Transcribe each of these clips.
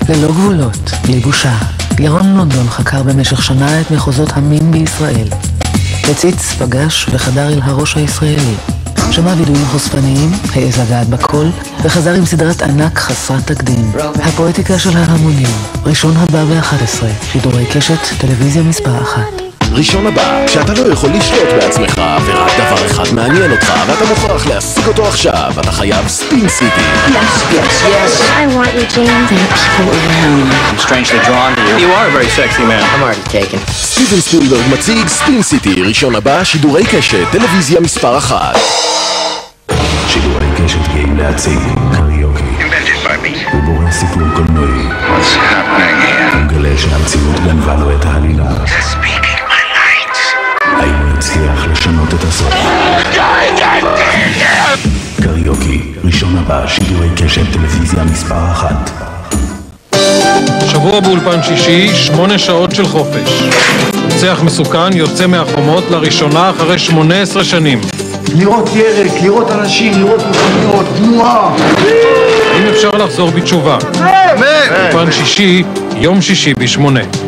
ללא גבולות, בלי בושה. ירון לונדון חקר במשך שנה את מחוזות המין בישראל. הציץ, פגש וחדר אל הראש הישראלי. שמע וידועים חושפניים, העז לגעת בכל, וחזר עם סדרת ענק חסרת תקדים. הפואטיקה של ההמונים, ראשון הבא ב-11, שידורי קשת, טלוויזיה מספר 1. ראשון הבא, כשאתה לא יכול לשלוט בעצמך, ורק דבר אחד מעניין אותך, ואתה מוכרח להשיג אותו עכשיו, אתה חייב ספין סיטי. Yes, yes, yes. I want you, James. There are people around. I'm strangely drawn to you. You are a very sexy man. I'm already taken. סטיבן ספילברג מציג ספין סיטי, ראשון הבא, שידורי קשת, טלוויזיה מספר 1. שידורי קשת גאים להציג קריוקי. Invented by me. הוא בורא סיפור קולנועי. What's happening here? הוא מגלה שהמציאות גנבה לו את העלילה. Speaking my light. האם הוא הצליח לשנות את הסוף? קריוקי, ראשון הבא, שידורי קשת, טלוויזיה מספר 1. שבוע באולפן שישי, 8 שעות של חופש. רוצח מסוכן יוצא מהחומות לראשונה אחרי 18 שנים. לראות ירק, לראות אנשים, לראות מכוניות, תנועה. האם אפשר לחזור בתשובה? אולפן שישי, יום שישי ב8.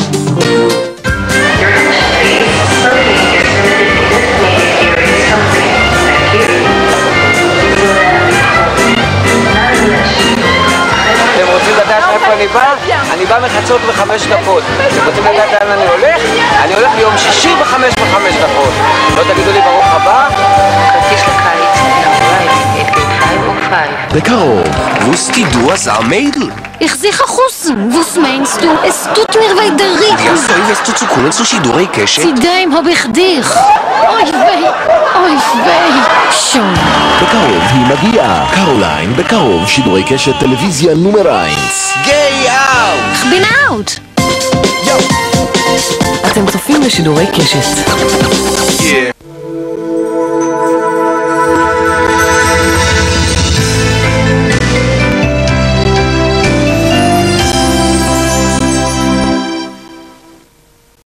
אתם רוצים לדעת מאיפה אני בא? אני בא מחצות ב5 דקות. אתם רוצים לדעת לאן אני הולך? אני הולך ביום שישי ב5 דקות. לא תגידו לי ברוך הבא? כרטיס לקיץ, את גייט 5 או 5. בקרוב, wusstest du was am Mädel? Ich sicher Hussen. Was meinst du? Es tut mir weh der Riechen. Ja, soll wirst du zu kommen zu שידורי קשת? Zudem hab ich dich. Oi weh. Schon. בקרוב היא מגיעה. קרוליין, בקרוב, שידורי קשת, טלוויזיה נומר 1. גיי אאוט! Ich bin out. אתם צופים בשידורי קשת.